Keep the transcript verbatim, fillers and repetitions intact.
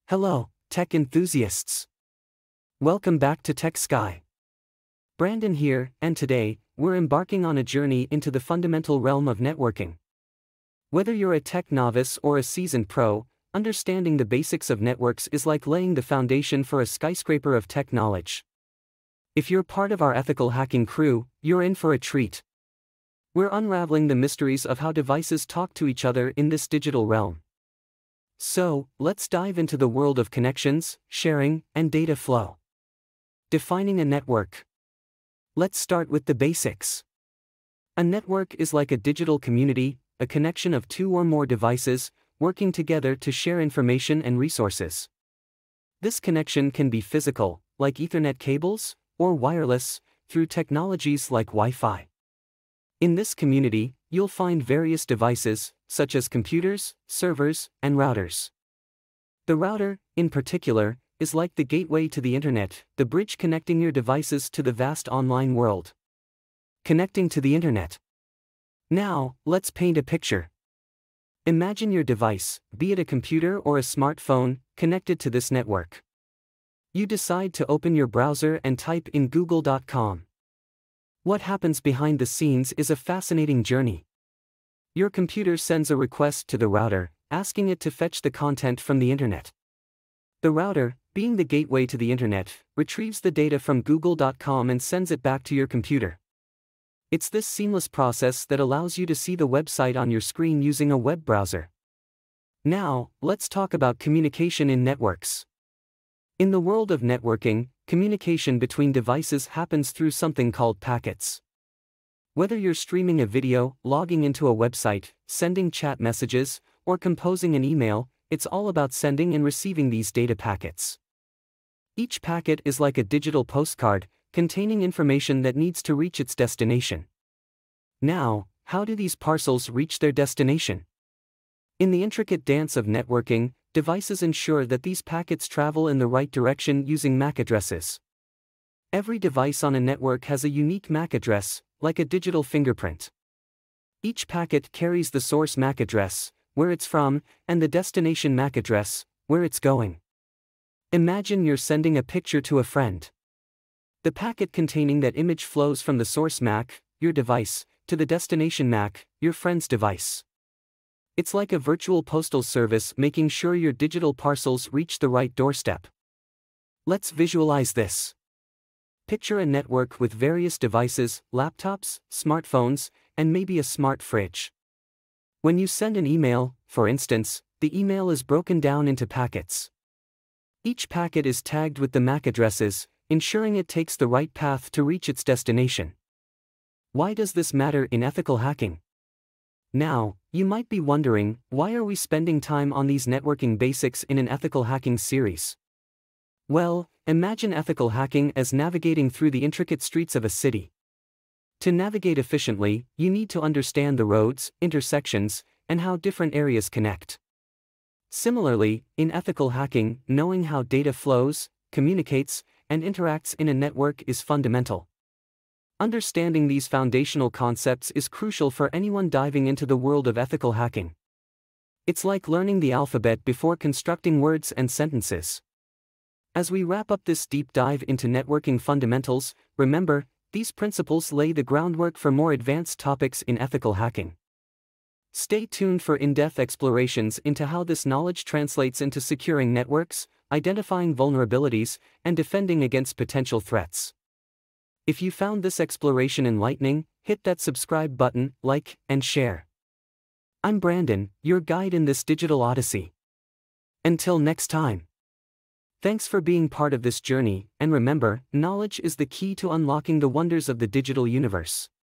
Hello, tech enthusiasts. Welcome back to techsky. Brandon here, and today, we're embarking on a journey into the fundamental realm of networking. Whether you're a tech novice or a seasoned pro, understanding the basics of networks is like laying the foundation for a skyscraper of tech knowledge. If you're part of our ethical hacking crew, you're in for a treat. We're unraveling the mysteries of how devices talk to each other in this digital realm. So, let's dive into the world of connections, sharing, and data flow. Defining a network. Let's start with the basics. A network is like a digital community, a connection of two or more devices, working together to share information and resources. This connection can be physical, like Ethernet cables, or wireless, through technologies like Wi-Fi. In this community, you'll find various devices, such as computers, servers, and routers. The router, in particular, is like the gateway to the internet, the bridge connecting your devices to the vast online world. Connecting to the internet. Now, let's paint a picture. Imagine your device, be it a computer or a smartphone, connected to this network. You decide to open your browser and type in google dot com. What happens behind the scenes is a fascinating journey. Your computer sends a request to the router, asking it to fetch the content from the internet. The router, being the gateway to the internet, retrieves the data from google dot com and sends it back to your computer. It's this seamless process that allows you to see the website on your screen using a web browser. Now, let's talk about communication in networks. In the world of networking, communication between devices happens through something called packets. Whether you're streaming a video, logging into a website, sending chat messages, or composing an email, it's all about sending and receiving these data packets. Each packet is like a digital postcard, containing information that needs to reach its destination. Now, how do these parcels reach their destination? In the intricate dance of networking, devices ensure that these packets travel in the right direction using M A C addresses. Every device on a network has a unique M A C address, like a digital fingerprint. Each packet carries the source M A C address, where it's from, and the destination M A C address, where it's going. Imagine you're sending a picture to a friend. The packet containing that image flows from the source M A C, your device, to the destination M A C, your friend's device. It's like a virtual postal service making sure your digital parcels reach the right doorstep. Let's visualize this. Picture a network with various devices, laptops, smartphones, and maybe a smart fridge. When you send an email, for instance, the email is broken down into packets. Each packet is tagged with the M A C addresses, ensuring it takes the right path to reach its destination. Why does this matter in ethical hacking? Now, you might be wondering, why are we spending time on these networking basics in an ethical hacking series? Well, imagine ethical hacking as navigating through the intricate streets of a city. To navigate efficiently, you need to understand the roads, intersections, and how different areas connect. Similarly, in ethical hacking, knowing how data flows, communicates, and interacts in a network is fundamental. Understanding these foundational concepts is crucial for anyone diving into the world of ethical hacking. It's like learning the alphabet before constructing words and sentences. As we wrap up this deep dive into networking fundamentals, remember, these principles lay the groundwork for more advanced topics in ethical hacking. Stay tuned for in-depth explorations into how this knowledge translates into securing networks, identifying vulnerabilities, and defending against potential threats. If you found this exploration enlightening, hit that subscribe button, like, and share. I'm Brandon, your guide in this digital odyssey. Until next time. Thanks for being part of this journey, and remember, knowledge is the key to unlocking the wonders of the digital universe.